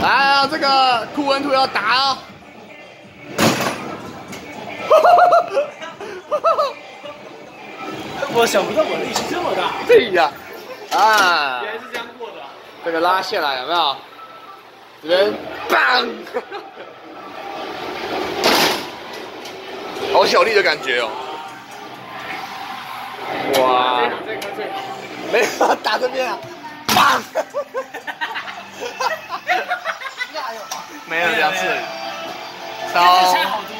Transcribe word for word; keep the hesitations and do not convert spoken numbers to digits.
啊，这个库恩图要打哦。 我想不到我力气这么大。 对呀，啊， 原来是这样过的。 这个拉下来有没有？这边棒，好小力的感觉哦。哇！ 这颗最好。 没有打这边啊，棒！没有两次，超。